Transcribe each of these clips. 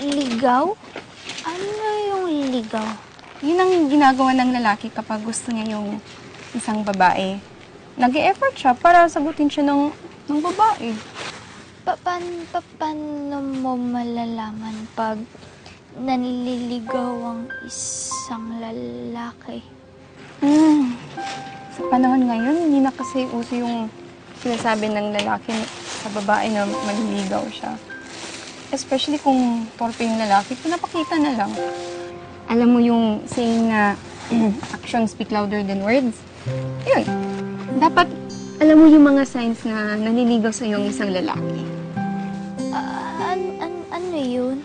Ligaw? Ano yung ligaw? Yun ang ginagawa ng lalaki kapag gusto niya yung isang babae. Nag-e-effort siya para sagutin siya ng babae. Paano mo malalaman pag nanliligaw ang isang lalaki? Sa panahon ngayon, hindi na kasi uso yung sinasabi ng lalaki sa babae na maliligaw siya. Especially kung torpe yung lalaki, pinapakita na lang. Alam mo yung saying na actions speak louder than words? Yun. Dapat alam mo yung mga signs na nanliligaw sa yung isang lalaki. Ano yun?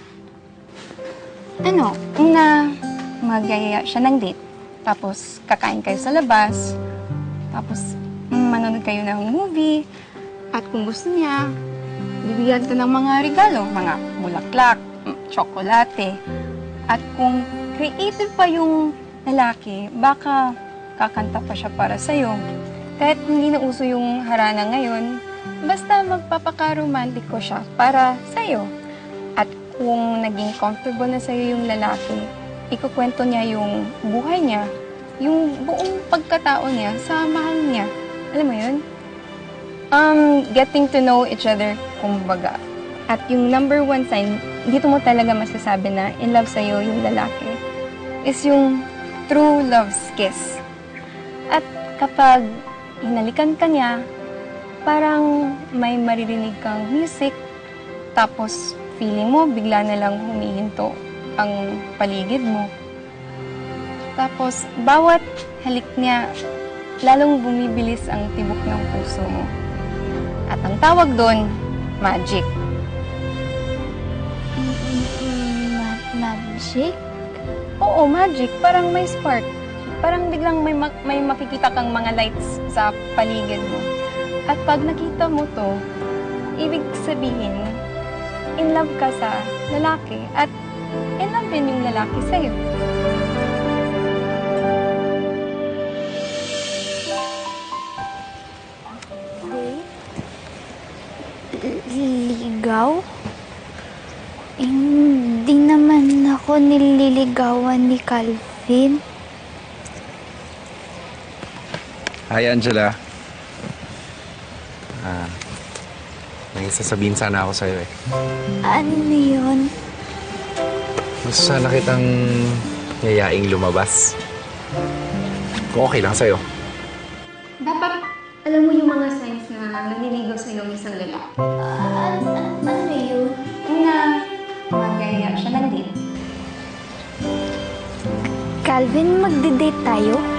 Una, magyayaya siya ng date. Tapos, kakain kayo sa labas. Tapos, manonood kayo ng movie. At kung gusto niya, bibigyan ka ng mga regalo. Mga bulaklak, tsokolate. At kung creative pa yung lalaki, baka kakanta pa siya para sa'yo. Kahit hindi na uso yung harana ngayon, basta magpapaka-romantiko siya para sa'yo. At kung naging comfortable na sa'yo yung lalaki, ikukwento niya yung buhay niya, yung buong pagkatao niya sa mahal niya. Alam mo yun? Getting to know each other, kumbaga. At yung number one sign, dito mo talaga masasabi na in love sa'yo yung lalaki, is yung true love's kiss. At kapag hinalikan ka niya, parang may maririnig kang music, tapos feeling mo bigla na lang humihinto ang paligid mo. Tapos, bawat halik niya, lalong bumibilis ang tibok ng puso mo. At ang tawag doon, magic. Magic? Oo, magic. Parang may spark. Parang biglang may makikita kang mga lights sa paligid mo. At pag nakita mo to, ibig sabihin, in love ka sa lalaki at in love din yung lalaki sa'yo. Ligaw? Hindi naman ako nililigawan ni Calvin. Hi, Angela. May sasabihin sana ako sa'yo eh. Ano yun? Gusto sana kitang yayaing lumabas. Kung okay lang sa'yo. Dapat alam mo yung mga signs na nanliligaw sa'yo ng isang lalaki. Ano yun? Una, magyayaya siya ng date. Calvin, magde-date tayo?